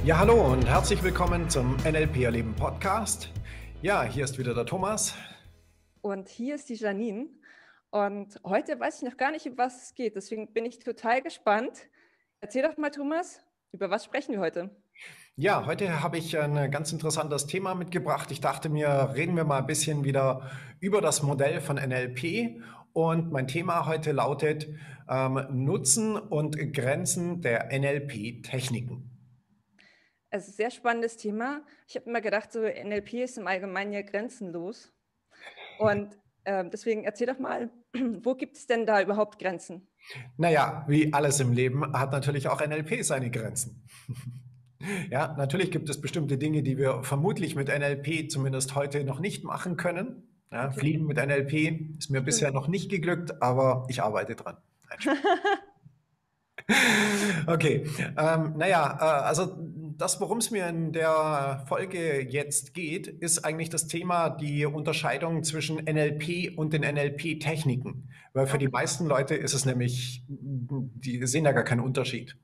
Ja, hallo und herzlich willkommen zum NLP Erleben Podcast. Ja, hier ist wieder der Thomas. Und hier ist die Janine. Und heute weiß ich noch gar nicht, um was es geht. Deswegen bin ich total gespannt. Erzähl doch mal, Thomas, über was sprechen wir heute? Ja, heute habe ich ein ganz interessantes Thema mitgebracht. Ich dachte mir, reden wir mal ein bisschen wieder über das Modell von NLP. Und mein Thema heute lautet Nutzen und Grenzen der NLP-Techniken. Es ist ein sehr spannendes Thema. Ich habe immer gedacht, so NLP ist im Allgemeinen ja grenzenlos. Und deswegen erzähl doch mal, wo gibt es denn da überhaupt Grenzen? Naja, wie alles im Leben hat natürlich auch NLP seine Grenzen. Ja, natürlich gibt es bestimmte Dinge, die wir vermutlich mit NLP zumindest heute noch nicht machen können. Ja, Okay, Fliegen mit NLP ist mir bisher stimmt. noch nicht geglückt, aber ich arbeite dran. Nein, Spaß. Okay, also das, worum es mir in der Folge jetzt geht, ist eigentlich das Thema die Unterscheidung zwischen NLP und den NLP-Techniken. Weil für die Okay. meisten Leute ist es nämlich, die sehen da gar keinen Unterschied.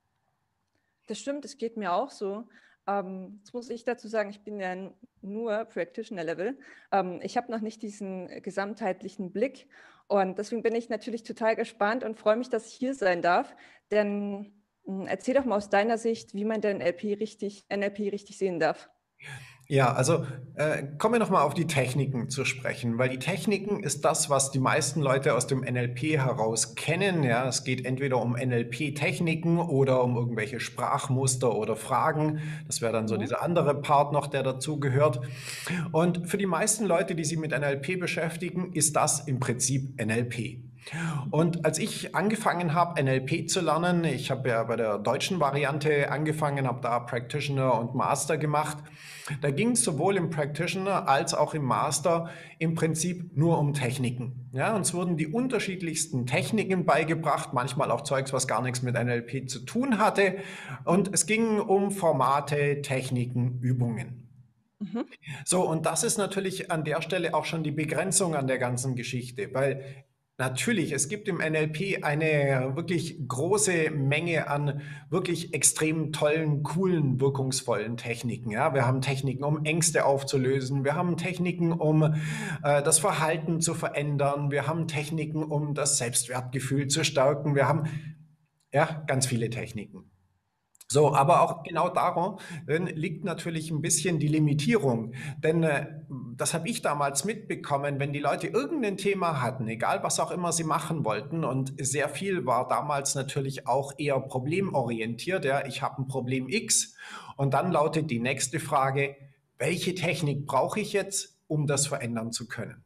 Das stimmt, es geht mir auch so. Jetzt muss ich dazu sagen, ich bin ja nur Practitioner-Level. Ich habe noch nicht diesen gesamtheitlichen Blick und deswegen bin ich natürlich total gespannt und freue mich, dass ich hier sein darf. Denn erzähl doch mal aus deiner Sicht, wie man denn NLP richtig sehen darf. Ja, also kommen wir nochmal auf die Techniken zu sprechen, weil die Techniken ist das, was die meisten Leute aus dem NLP heraus kennen. Ja, es geht entweder um NLP-Techniken oder um irgendwelche Sprachmuster oder Fragen. Das wäre dann so Mhm. dieser andere Part noch, der dazu gehört. Und für die meisten Leute, die sich mit NLP beschäftigen, ist das im Prinzip NLP. Mhm. Und als ich angefangen habe, NLP zu lernen, ich habe ja bei der deutschen Variante angefangen, habe da Practitioner und Master gemacht. Da ging es sowohl im Practitioner als auch im Master im Prinzip nur um Techniken. Ja, uns wurden die unterschiedlichsten Techniken beigebracht, manchmal auch Zeugs, was gar nichts mit NLP zu tun hatte. Und es ging um Formate, Techniken, Übungen. Mhm. So, und das ist natürlich an der Stelle auch schon die Begrenzung an der ganzen Geschichte, weil natürlich, es gibt im NLP eine wirklich große Menge an wirklich extrem tollen, coolen, wirkungsvollen Techniken. Ja, wir haben Techniken, um Ängste aufzulösen. Wir haben Techniken, um das Verhalten zu verändern. Wir haben Techniken, um das Selbstwertgefühl zu stärken. Wir haben ja ganz viele Techniken. So, aber auch genau daran liegt natürlich ein bisschen die Limitierung. Denn das habe ich damals mitbekommen, wenn die Leute irgendein Thema hatten, egal was auch immer sie machen wollten, und sehr viel war damals natürlich auch eher problemorientiert. Ja, ich habe ein Problem X und dann lautet die nächste Frage, welche Technik brauche ich jetzt, um das verändern zu können?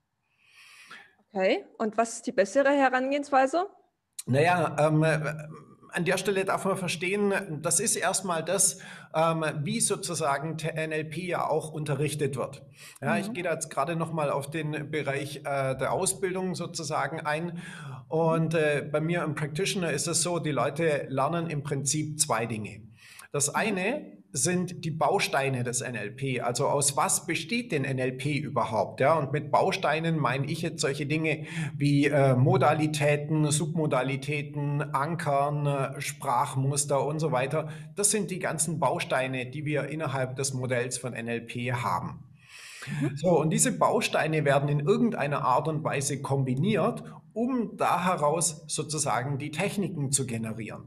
Okay, und was ist die bessere Herangehensweise? Naja, an der Stelle darf man verstehen, das ist erstmal das, wie sozusagen NLP ja auch unterrichtet wird. Ja, ich Mhm. gehe da jetzt gerade nochmal auf den Bereich der Ausbildung sozusagen ein. Mhm. Und bei mir im Practitioner ist es so, die Leute lernen im Prinzip zwei Dinge. Das Mhm. eine sind die Bausteine des NLP. Also aus was besteht denn NLP überhaupt? Ja, und mit Bausteinen meine ich jetzt solche Dinge wie Modalitäten, Submodalitäten, Ankern, Sprachmuster und so weiter. Das sind die ganzen Bausteine, die wir innerhalb des Modells von NLP haben. Mhm. So, und diese Bausteine werden in irgendeiner Art und Weise kombiniert, um da heraus sozusagen die Techniken zu generieren.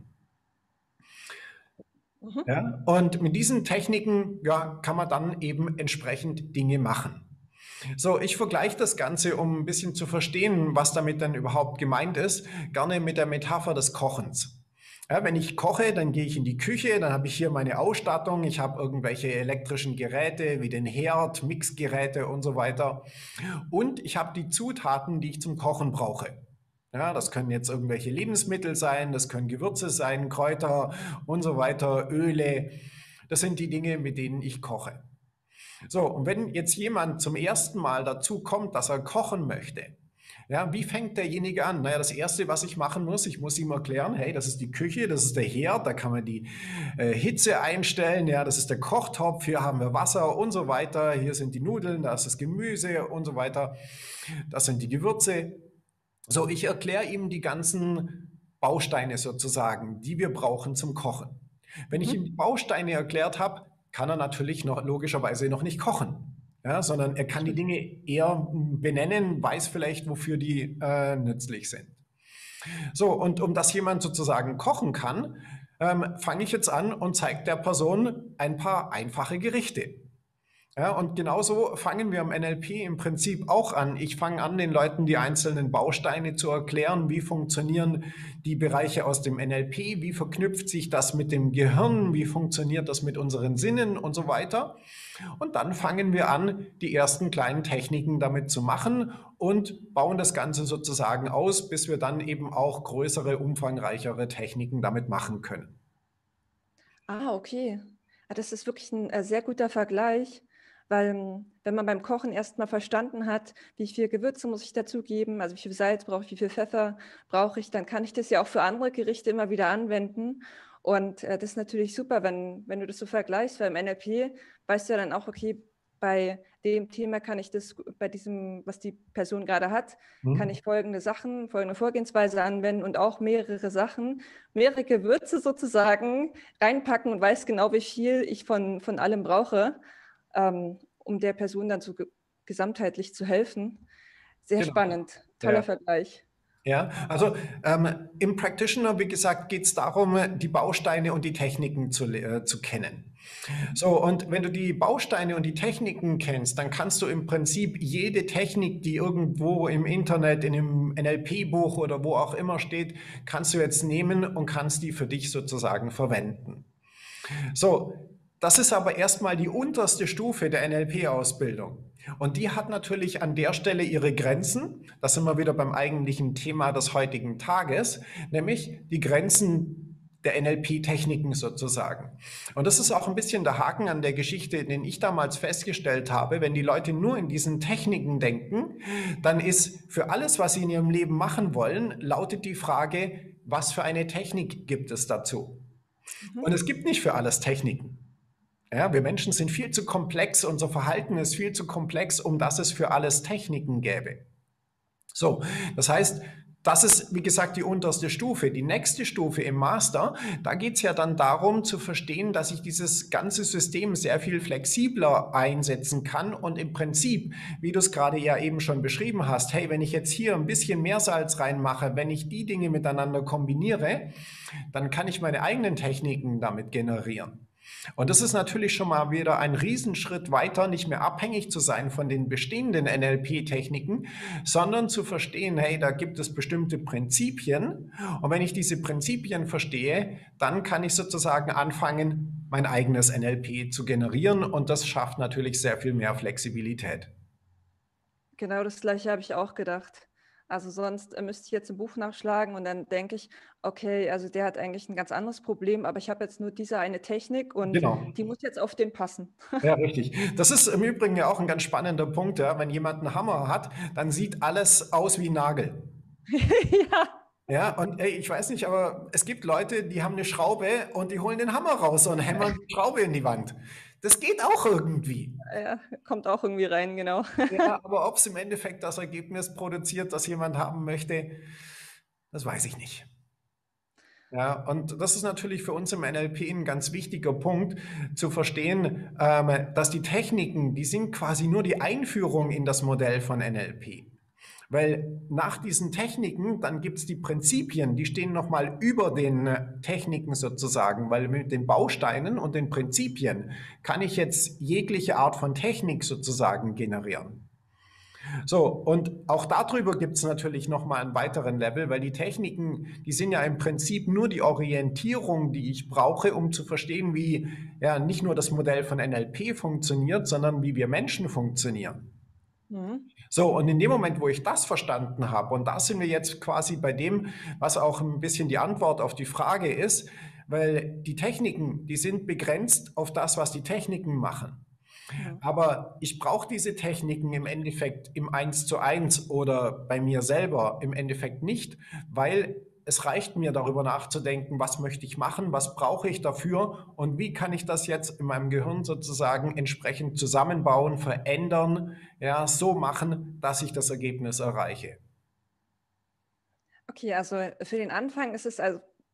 Mhm. Ja? Und mit diesen Techniken ja, kann man dann eben entsprechend Dinge machen. So, ich vergleiche das Ganze, um ein bisschen zu verstehen, was damit dann überhaupt gemeint ist, gerne mit der Metapher des Kochens. Ja, wenn ich koche, dann gehe ich in die Küche, dann habe ich hier meine Ausstattung, ich habe irgendwelche elektrischen Geräte wie den Herd, Mixgeräte und so weiter. Und ich habe die Zutaten, die ich zum Kochen brauche. Ja, das können jetzt irgendwelche Lebensmittel sein, das können Gewürze sein, Kräuter und so weiter, Öle. Das sind die Dinge, mit denen ich koche. So, und wenn jetzt jemand zum ersten Mal dazu kommt, dass er kochen möchte, ja, wie fängt derjenige an? Naja, das Erste, was ich machen muss, ich muss ihm erklären, hey, das ist die Küche, das ist der Herd, da kann man die Hitze einstellen, ja, das ist der Kochtopf, hier haben wir Wasser und so weiter, hier sind die Nudeln, da ist das Gemüse und so weiter, das sind die Gewürze. So, ich erkläre ihm die ganzen Bausteine sozusagen, die wir brauchen zum Kochen. Wenn ich ihm Mhm. die Bausteine erklärt habe, kann er natürlich noch logischerweise noch nicht kochen, ja, sondern er kann die Stimmt. Dinge eher benennen, weiß vielleicht, wofür die nützlich sind. So, und um das jemand sozusagen kochen kann, fange ich jetzt an und zeige der Person ein paar einfache Gerichte. Ja, und genauso fangen wir am NLP im Prinzip auch an. Ich fange an, den Leuten die einzelnen Bausteine zu erklären. Wie funktionieren die Bereiche aus dem NLP? Wie verknüpft sich das mit dem Gehirn? Wie funktioniert das mit unseren Sinnen und so weiter? Und dann fangen wir an, die ersten kleinen Techniken damit zu machen und bauen das Ganze sozusagen aus, bis wir dann eben auch größere, umfangreichere Techniken damit machen können. Ah, okay. Ah, das ist wirklich ein sehr guter Vergleich, weil, wenn man beim Kochen erst mal verstanden hat, wie viel Gewürze muss ich dazugeben, also wie viel Salz brauche ich, wie viel Pfeffer brauche ich, dann kann ich das ja auch für andere Gerichte immer wieder anwenden. Und, das ist natürlich super, wenn du das so vergleichst, weil im NLP weißt du ja dann auch, okay, bei dem Thema kann ich das bei diesem, was die Person gerade hat, kann Hm? ich folgende Sachen, folgende Vorgehensweise anwenden und auch mehrere Sachen, mehrere Gewürze sozusagen reinpacken und weiß genau, wie viel ich von allem brauche, um der Person dann so gesamtheitlich zu helfen. Sehr Genau. spannend, toller Ja. Vergleich. Ja, also im Practitioner, wie gesagt, geht es darum, die Bausteine und die Techniken zu kennen. So, und wenn du die Bausteine und die Techniken kennst, dann kannst du im Prinzip jede Technik, die irgendwo im Internet, in einem NLP-Buch oder wo auch immer steht, kannst du jetzt nehmen und kannst die für dich sozusagen verwenden. So, das ist aber erstmal die unterste Stufe der NLP-Ausbildung. Und die hat natürlich an der Stelle ihre Grenzen. Da sind wir wieder beim eigentlichen Thema des heutigen Tages, nämlich die Grenzen der NLP-Techniken sozusagen. Und das ist auch ein bisschen der Haken an der Geschichte, den ich damals festgestellt habe. Wenn die Leute nur in diesen Techniken denken, dann ist für alles, was sie in ihrem Leben machen wollen, lautet die Frage, was für eine Technik gibt es dazu? Und Mhm. es gibt nicht für alles Techniken. Ja, wir Menschen sind viel zu komplex, unser Verhalten ist viel zu komplex, um dass es für alles Techniken gäbe. So, das heißt, das ist, wie gesagt, die unterste Stufe. Die nächste Stufe im Master, da geht es ja dann darum zu verstehen, dass ich dieses ganze System sehr viel flexibler einsetzen kann und im Prinzip, wie du es gerade ja eben schon beschrieben hast, hey, wenn ich jetzt hier ein bisschen mehr Salz reinmache, wenn ich die Dinge miteinander kombiniere, dann kann ich meine eigenen Techniken damit generieren. Und das ist natürlich schon mal wieder ein Riesenschritt weiter, nicht mehr abhängig zu sein von den bestehenden NLP-Techniken, sondern zu verstehen, hey, da gibt es bestimmte Prinzipien. Und wenn ich diese Prinzipien verstehe, dann kann ich sozusagen anfangen, mein eigenes NLP zu generieren. Und das schafft natürlich sehr viel mehr Flexibilität. Genau das Gleiche habe ich auch gedacht. Also sonst müsste ich jetzt ein Buch nachschlagen und dann denke ich, okay, also der hat eigentlich ein ganz anderes Problem, aber ich habe jetzt nur diese eine Technik und Genau. die muss jetzt auf den passen. Ja, richtig. Das ist im Übrigen ja auch ein ganz spannender Punkt. Ja. Wenn jemand einen Hammer hat, dann sieht alles aus wie ein Nagel. Ja, Ja, und ey, ich weiß nicht, aber es gibt Leute, die haben eine Schraube und die holen den Hammer raus und hämmern die Schraube in die Wand. Das geht auch irgendwie. ja, kommt auch irgendwie rein, genau. Ja, aber ob es im Endeffekt das Ergebnis produziert, das jemand haben möchte, das weiß ich nicht. Ja, und das ist natürlich für uns im NLP ein ganz wichtiger Punkt, zu verstehen, dass die Techniken, die sind quasi nur die Einführung in das Modell von NLP. Weil nach diesen Techniken, dann gibt es die Prinzipien, die stehen nochmal über den Techniken sozusagen, weil mit den Bausteinen und den Prinzipien kann ich jetzt jegliche Art von Technik sozusagen generieren. So, und auch darüber gibt es natürlich nochmal einen weiteren Level, weil die Techniken, die sind ja im Prinzip nur die Orientierung, die ich brauche, um zu verstehen, wie ja nicht nur das Modell von NLP funktioniert, sondern wie wir Menschen funktionieren. Mhm. So, und in dem Moment, wo ich das verstanden habe, und da sind wir jetzt quasi bei dem, was auch ein bisschen die Antwort auf die Frage ist, weil die Techniken, die sind begrenzt auf das, was die Techniken machen. Mhm. Aber ich brauche diese Techniken im Endeffekt im Eins zu eins oder bei mir selber im Endeffekt nicht, weil es reicht mir darüber nachzudenken, was möchte ich machen, was brauche ich dafür und wie kann ich das jetzt in meinem Gehirn sozusagen entsprechend zusammenbauen, verändern, ja, so machen, dass ich das Ergebnis erreiche. Okay, also für den Anfang ist es also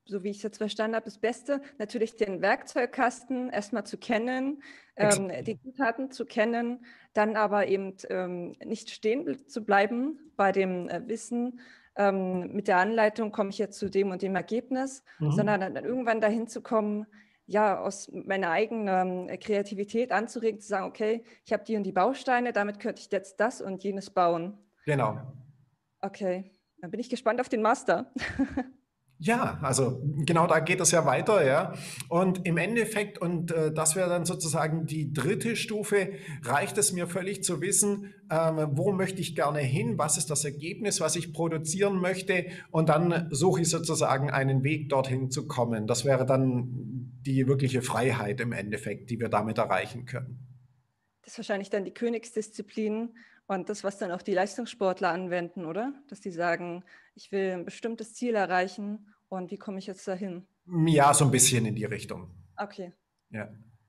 so wie ich es jetzt verstanden habe, das Beste, natürlich den Werkzeugkasten erstmal zu kennen, die Zutaten zu kennen, dann aber eben nicht stehen zu bleiben bei dem Wissen, mit der Anleitung komme ich jetzt zu dem und dem Ergebnis, sondern dann irgendwann dahin zu kommen, ja, aus meiner eigenen Kreativität anzuregen, zu sagen, okay, ich habe die und die Bausteine, damit könnte ich jetzt das und jenes bauen. Genau. Okay, dann bin ich gespannt auf den Master. Ja, also genau da geht es ja weiter, ja. Und im Endeffekt, und das wäre dann sozusagen die dritte Stufe, reicht es mir völlig zu wissen, wo möchte ich gerne hin, was ist das Ergebnis, was ich produzieren möchte, und dann suche ich sozusagen einen Weg, dorthin zu kommen. Das wäre dann die wirkliche Freiheit im Endeffekt, die wir damit erreichen können. Das ist wahrscheinlich dann die Königsdisziplin und das, was dann auch die Leistungssportler anwenden, oder? Dass die sagen, ich will ein bestimmtes Ziel erreichen und wie komme ich jetzt dahin? Ja, so ein bisschen in die Richtung. Okay. Ja.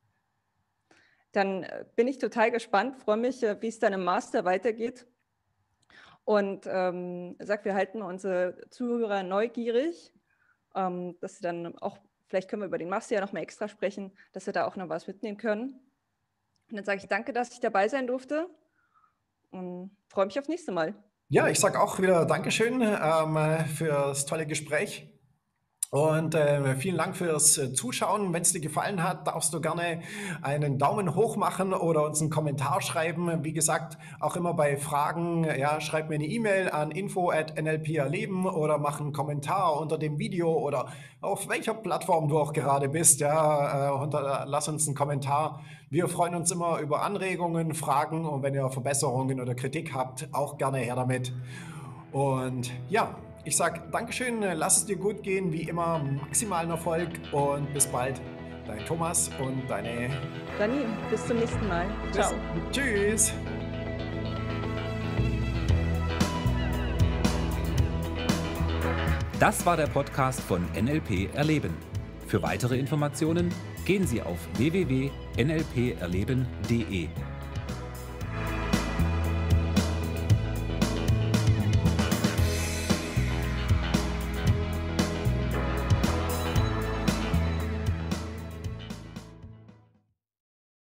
Dann bin ich total gespannt, freue mich, wie es dann im Master weitergeht. Und wir halten unsere Zuhörer neugierig, dass sie dann auch, vielleicht können wir über den Master ja noch mal extra sprechen, dass sie da auch noch was mitnehmen können. Und dann sage ich danke, dass ich dabei sein durfte und freue mich aufs nächste Mal. Ja, ich sage auch wieder Dankeschön für das tolle Gespräch. Und vielen Dank fürs Zuschauen. Wenn es dir gefallen hat, darfst du gerne einen Daumen hoch machen oder uns einen Kommentar schreiben. Wie gesagt, auch immer bei Fragen, ja, schreib mir eine E-Mail an info@nlperleben oder mach einen Kommentar unter dem Video oder auf welcher Plattform du auch gerade bist. Ja, lass uns einen Kommentar. Wir freuen uns immer über Anregungen, Fragen, und wenn ihr Verbesserungen oder Kritik habt, auch gerne her damit. Und ja, ich sage Dankeschön, lass es dir gut gehen, wie immer maximalen Erfolg und bis bald. Dein Thomas und deine Janine, bis zum nächsten Mal. Ciao. Tschüss. Das war der Podcast von NLP Erleben. Für weitere Informationen gehen Sie auf www.nlperleben.de.